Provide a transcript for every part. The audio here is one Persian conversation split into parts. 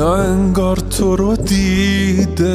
دنیا انگار تو رو دیده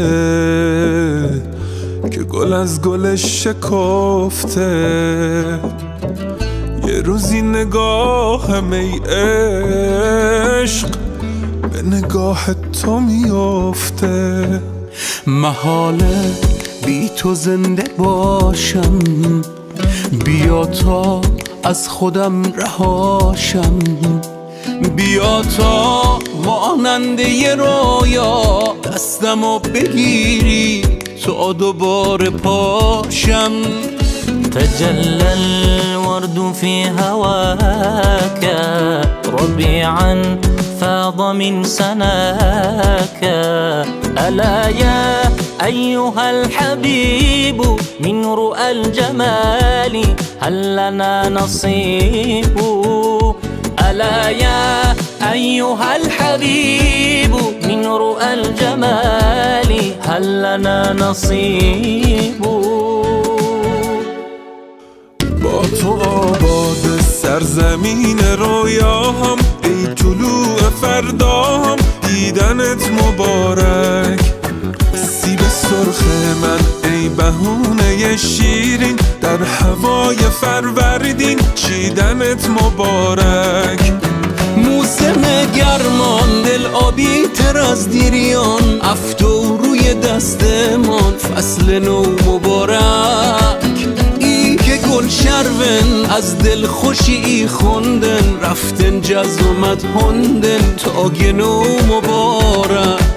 که گل از گلش شکفته. یه روزی نگاهم ای عشق به نگاه تو میفته. محاله بی تو زنده باشم، بیا تا از خودم رهاشم، بیا تا ماننده ی رویا دستمو بگیری تا دوباره پاشم. تجلى الورد في هواك ربيعا فاض من سناك. ألا يا أيها الحبيب من رؤى الجمال هل لنا نصيب. ألا يا أيها الحبيب من رؤى الجمال هل لنا نصيب. با تو آباد سرزمین رویاهم، ای طلوع فرداهم دیدنت مبارک. سیب سرخ من ای بهونه شیرین، در هوای فروردین چیدنت مبارک. موسم گرمان دل آبی تر از دیریان، افت روی دستمان فصل نو مبارک. ای که گل شرون از دل خوشی خوندن، رفتن جزومت هندن تا گنو مبارک.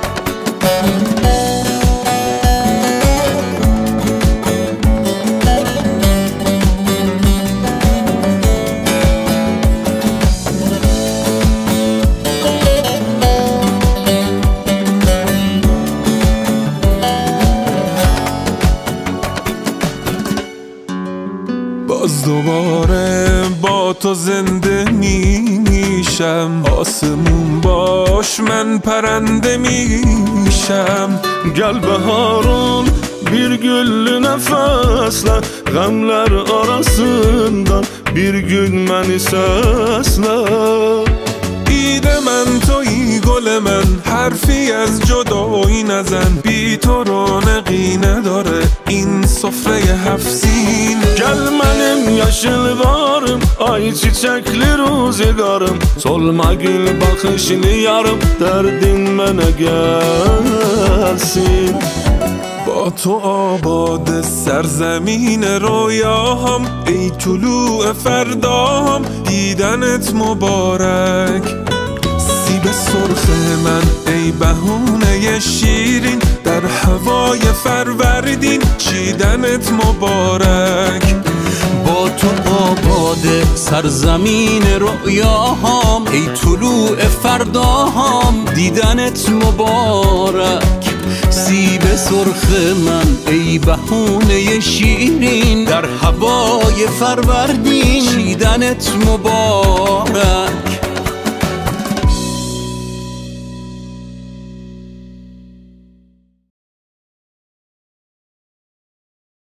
باز دوباره با تو زنده میشم، آسمون باش من پرنده میشم. Gel baharım bir güllü nefesle, gamler arasında bir gün beni sesle. ایده من تویی گل من، حرفی از جدایی نزن، بی تو رونقی نداره این سفره هفت سین. Gel benim yeşil barım, ay çiçekli rüzgarım, solma gül bakışını yarım, derdin bana gelsin. با تو آباد سرزمین رویاهم، ای طلوع فرداهم دیدنت مبارک. سیب سرخ من ای بهونه شیرین، در هوای فروردین چیدنت مبارک. با تو آباد سرزمین رؤیاهام، ای طلوع فرداهام دیدنت مبارک. سیب سرخ من ای بهونه شیرین، در هوای فروردین چیدنت مبارک.